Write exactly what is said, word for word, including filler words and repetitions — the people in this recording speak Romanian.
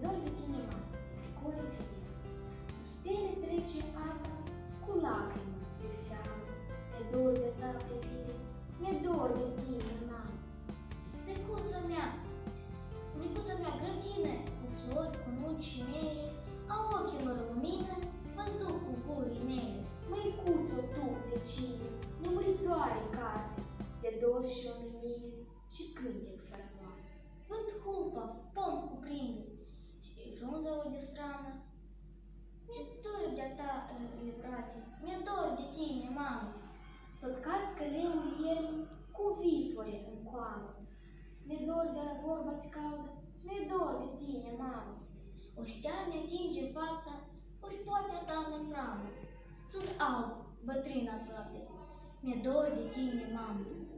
dor de tine, mamă, de Grigore Fier. Sub stele trece apa, cu lacrimă de seamă. Mi-e dor de ta privire, mi-e dor de tine, mamă. Micuța mea, micuța mea grădină, cu flori, cu nuci și mere, a ochilor lumină, vă-ți duc cu gurii mele. Măicuțo tu, vecine, nemuritoare carte, de dor și omenie și cântec fără moarte. Vânt hulpa, pom cuprinde și frunza o destramă. Mi-e dor de-a ta, brațe, mi-e dor de tine, mamă. Tot cască leul iernii cu vifore în coamă. Mi-e dor de vorba-ți caldă, mi-e dor de tine, mamă. O stea mi-atinge fața, ori poate a ta năframă. Sunt alb, bătrân aproape, mi-e dor de tine, mamă.